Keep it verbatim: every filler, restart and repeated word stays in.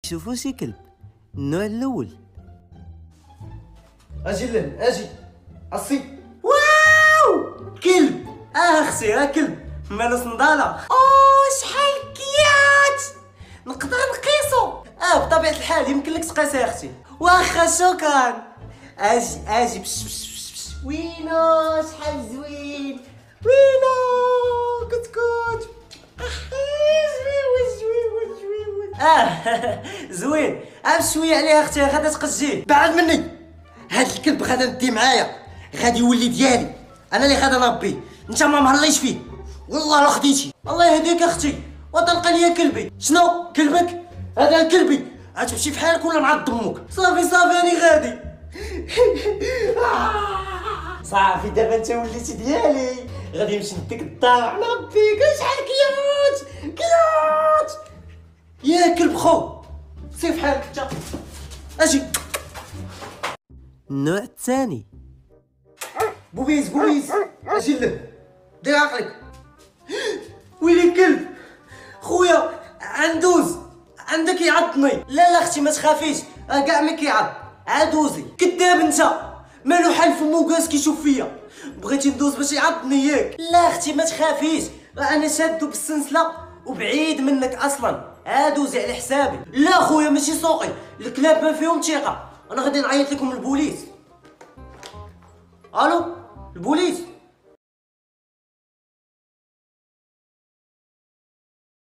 شوفوا شي كلب النوع الاول. اجي لهن اجي اصي. واو كلب. اه اختي ها كلب مالو صنداله. اوه شحال كيات نقدر نقيسو. اه بطبيعه الحال يمكن لك تقيسي اختي. واخا شكرا. اجي اجي بش بش بش بش. وينو شحال زوين. وينو كتكوت. اه زوين. عام شويه عليها اختي غادا تقجيه. بعد مني هاد الكلب غادا ندي معايا غادي يولي ديالي انا اللي غادا نربيه. انت ما مهليش فيه والله لا خديتي. الله يهديك اختي وطلق ليا كلبي. شنو كلبك هذا كلبي غتمشي بحالك ولا نعض امك. صافي صافي راني غادي. صافي دابا انت وليتي ديالي غادي نمشي نديك الدار نربيك. شحال كيوت كيوت يا كلب خو. سير بحالك انت اجي. النوع الثاني. بوبيز بوبيز اجي له دير عقلك. ويلي كلب خويا عندوز عندك يعضني. لا لا اختي ما تخافيش كاع ما كيعض عادوزي. كذاب انت مالو حل فمو جالس كيشوف فيا. بغيتي ندوز باش يعضني ياك. لا اختي ما تخافيش انا شادو بالسلسله وبعيد منك اصلا. عادوزي على حسابي. لا خويا ماشي سوقي الكلاب ما فيهم ثقه. انا غادي نعيط لكم البوليس. الو البوليس.